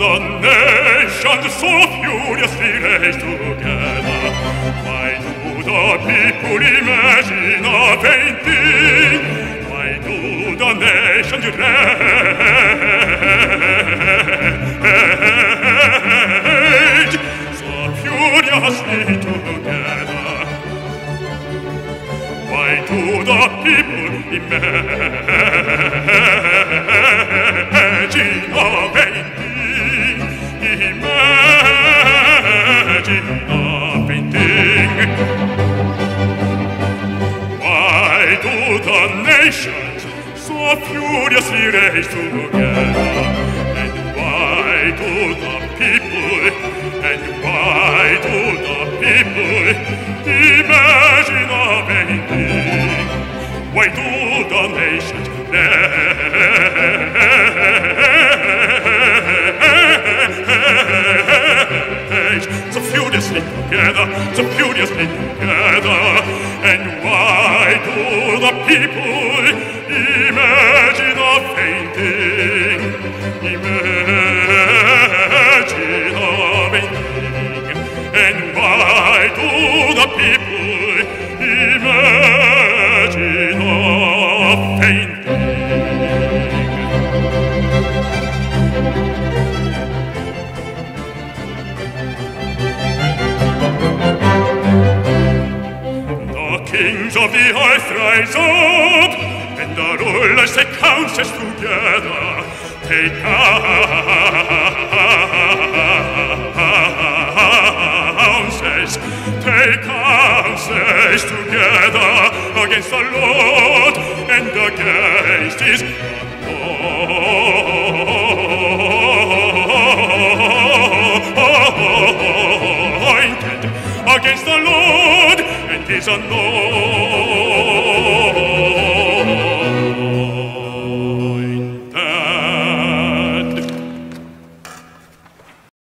the nations so furiously race together? Why do the people imagine a vain thing? Why do the nations rage so furiously together? Why do the people imagine a vain thing? Imagine a vain thing. Why do the nations so furiously race together? And why do the people, and why do the people imagine a vain thing? Why do the nations rage so furiously together, so furiously together? And why do the people imagine a vain thing? Imagine a vain thing. And why do the people imagine a vain thing? The kings of the earth rise up, and the rulers take counsels together. Take counsels together against the Lord and against his anointed, against the Lord and his anointed.